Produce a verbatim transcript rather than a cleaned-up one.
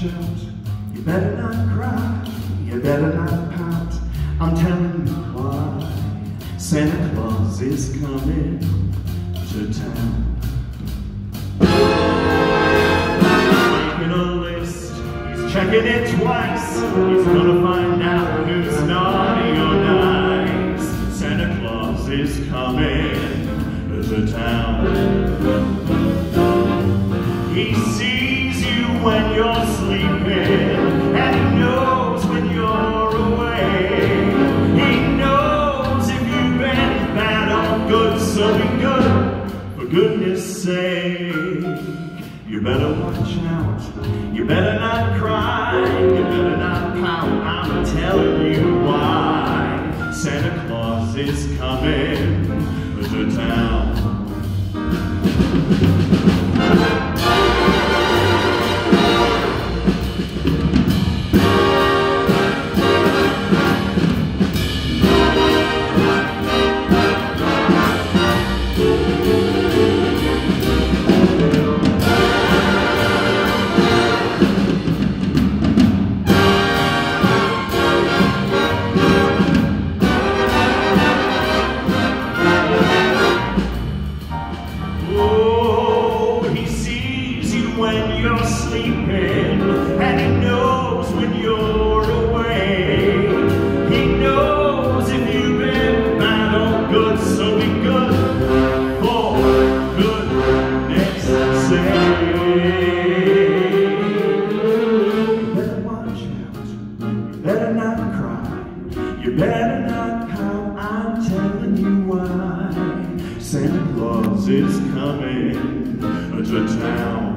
out, you better not cry, you better not pout. I'm telling you why. Santa Claus is coming to town. Making a list, he's checking it twice. He's gonna find out who's naughty or nice. Santa Claus is coming to town. He sees you when you're sleeping, and he knows when you're away. He knows if you've been bad or good, so be good, for goodness sake. You better watch out, you better not cry, you better not pout. I'm telling you why. Santa Claus is coming to town. When you're sleeping, and he knows when you're away. He knows if you've been bad or good, so be good, for goodness sake. You better watch out, you better not cry, you better not pout. I'm telling you why. Santa Claus is coming to town.